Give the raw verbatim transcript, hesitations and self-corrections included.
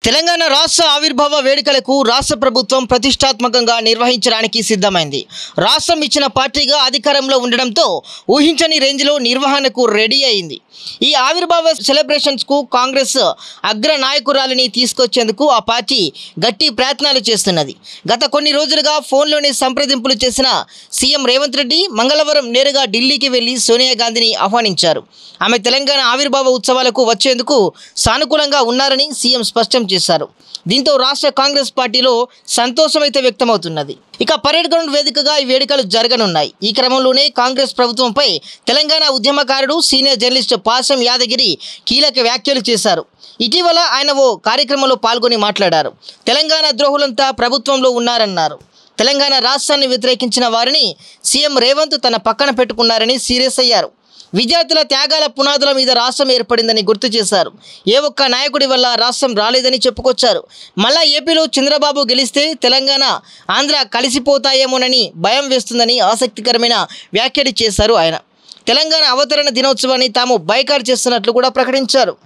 తెలంగాణ రాష్ట్ర ఆవిర్భావ వేడుకలకు రాష్ట్ర ప్రభుత్వం ప్రతిష్టాత్మకంగా నిర్వహించడానికి సిద్ధమైంది. రాష్ట్రం ఇచ్చిన పార్టీగా అధికారంలో ఉండడంతో ఊహించని రేంజ్లో నిర్వహణకు రెడీ అయింది. ఈ ఆవిర్భావ సెలబ్రేషన్స్కు కాంగ్రెస్ అగ్ర నాయకురాలిని తీసుకొచ్చేందుకు ఆ పార్టీ గట్టి ప్రయత్నాలు చేస్తున్నది. గత కొన్ని రోజులుగా ఫోన్లోనే సంప్రదింపులు చేసిన సీఎం రేవంత్ రెడ్డి మంగళవారం నేరుగా ఢిల్లీకి వెళ్లి సోనియా గాంధీని ఆహ్వానించారు. ఆమె తెలంగాణ ఆవిర్భావ ఉత్సవాలకు వచ్చేందుకు సానుకూలంగా ఉన్నారని సీఎం స్పష్టం చేశారు. దీంతో రాష్ట్ర కాంగ్రెస్ పార్టీలో సంతోషమైతే వ్యక్తమవుతున్నది. ఇక పరేడ్ గ్రౌండ్ వేదికగా ఈ వేడుకలు జరగనున్నాయి. ఈ క్రమంలోనే కాంగ్రెస్ ప్రభుత్వంపై తెలంగాణ ఉద్యమకారుడు సీనియర్ జర్నలిస్ట్ పాసం యాదగిరి కీలక వ్యాఖ్యలు చేశారు. ఇటీవల ఆయన ఓ కార్యక్రమంలో పాల్గొని మాట్లాడారు. తెలంగాణ ద్రోహులంతా ప్రభుత్వంలో ఉన్నారన్నారు. తెలంగాణ రాష్ట్రాన్ని వ్యతిరేకించిన వారిని సీఎం రేవంత్ తన పక్కన పెట్టుకున్నారని సీరియస్ అయ్యారు. విద్యార్థుల త్యాగాల పునాదుల మీద రాష్ట్రం ఏర్పడిందని గుర్తు చేశారు. ఏ ఒక్క నాయకుడి వల్ల రాష్ట్రం రాలేదని చెప్పుకొచ్చారు. మళ్ళా ఏపీలో చంద్రబాబు గెలిస్తే తెలంగాణ ఆంధ్ర కలిసిపోతాయేమోనని భయం వేస్తుందని ఆసక్తికరమైన వ్యాఖ్యలు చేశారు ఆయన. తెలంగాణ అవతరణ దినోత్సవాన్ని తాము బైకాట్ చేస్తున్నట్లు కూడా ప్రకటించారు.